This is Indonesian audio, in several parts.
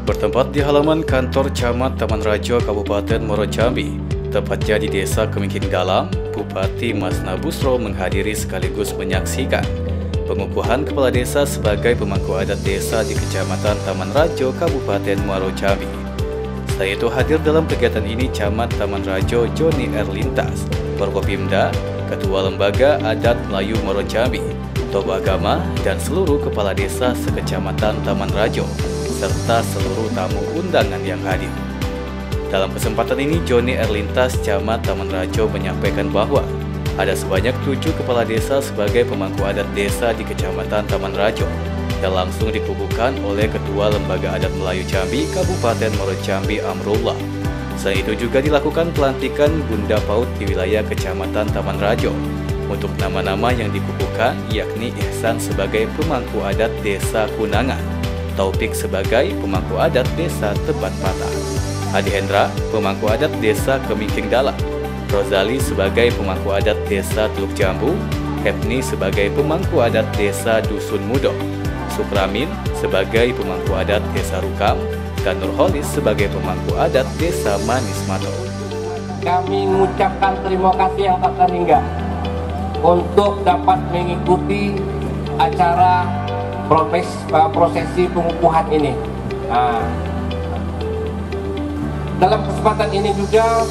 Bertempat di halaman kantor Camat Taman Rajo, Kabupaten Muaro Jambi, tepatnya di Desa Kemingking Dalam, Bupati Masna Busro menghadiri sekaligus menyaksikan pengukuhan kepala desa sebagai pemangku adat desa di Kecamatan Taman Rajo, Kabupaten Muaro Jambi. Selain itu hadir dalam kegiatan ini Camat Taman Rajo Joni Erlintas, Forkopimda, Ketua Lembaga Adat Melayu Muaro Jambi, tokoh agama, dan seluruh kepala desa sekecamatan Taman Rajo, serta seluruh tamu undangan yang hadir. Dalam kesempatan ini, Joni Erlintas, Camat Taman Rajo, menyampaikan bahwa ada sebanyak 7 kepala desa sebagai pemangku adat desa di Kecamatan Taman Rajo yang langsung dikukuhkan oleh Ketua Lembaga Adat Melayu Jambi, Kabupaten Muaro Jambi, Amrullah. Selain itu juga dilakukan pelantikan Bunda Paut di wilayah Kecamatan Taman Rajo. Untuk nama-nama yang dikukuhkan yakni Ihsan sebagai pemangku adat desa Kunangan, Taufik sebagai pemangku adat desa Tebat Mata, Adi Hendra pemangku adat desa Kemingking Dalam, Rozali sebagai pemangku adat desa Teluk Jambu, Hepni sebagai pemangku adat desa Dusun Mudo, Supramin sebagai pemangku adat desa Rukam, dan Nurholis sebagai pemangku adat desa Manis Mato. Kami mengucapkan terima kasih yang tak terhingga untuk dapat mengikuti acara prosesi pengukuhan ini. Dalam kesempatan ini juga,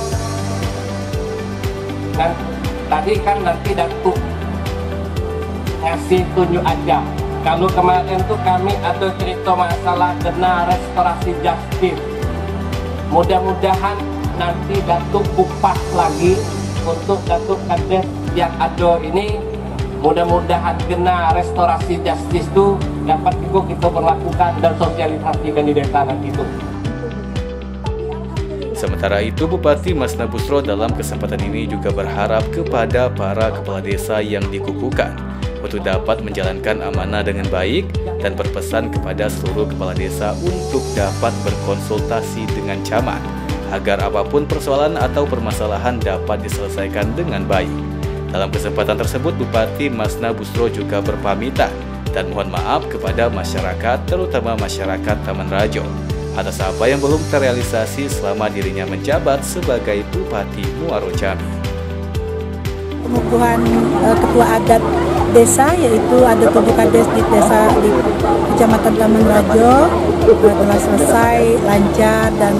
dan tadi kan nanti Datuk ngasih tunjuk aja. Kalau kemarin tuh kami ada cerita masalah kena restorasi justice. Mudah-mudahan nanti Datuk kupas lagi untuk Datuk Kades yang ada ini, mudah-mudahan kena restorasi justice itu dapat juga kita berlakukan dan sosialisasikan di desa nanti itu. Sementara itu, Bupati Masna Busro dalam kesempatan ini juga berharap kepada para kepala desa yang dikukuhkan untuk dapat menjalankan amanah dengan baik dan berpesan kepada seluruh kepala desa untuk dapat berkonsultasi dengan camat agar apapun persoalan atau permasalahan dapat diselesaikan dengan baik. Dalam kesempatan tersebut, Bupati Masna Busro juga berpamitan dan mohon maaf kepada masyarakat, terutama masyarakat Taman Rajo, atas apa yang belum terrealisasi selama dirinya menjabat sebagai Bupati Muaro Jambi. Pengukuhan ketua adat desa, yaitu ada 7 kades di desa di Kecamatan Taman Rajo, telah selesai lancar, dan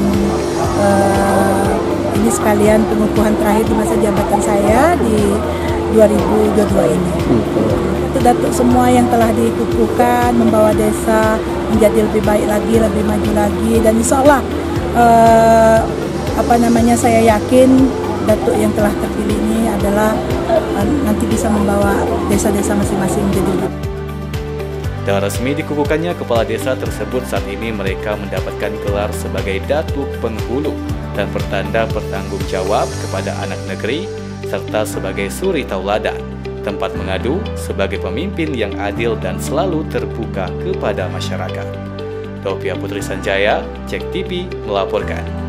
ini sekalian pengukuhan terakhir di masa jabatan saya di 2022 ini. Itu Datuk semua yang telah dikukuhkan membawa desa menjadi lebih baik lagi, lebih maju lagi, dan insya Allah saya yakin Datuk yang telah terpilih ini adalah nanti bisa membawa desa-desa masing-masing menjadi lebih. Dan resmi dikukuhkannya kepala desa tersebut, saat ini mereka mendapatkan gelar sebagai Datuk Penghulu dan pertanda bertanggung jawab kepada anak negeri, serta sebagai suri tauladan, tempat mengadu, sebagai pemimpin yang adil dan selalu terbuka kepada masyarakat. Taufia Putri Sanjaya, Cek TV melaporkan.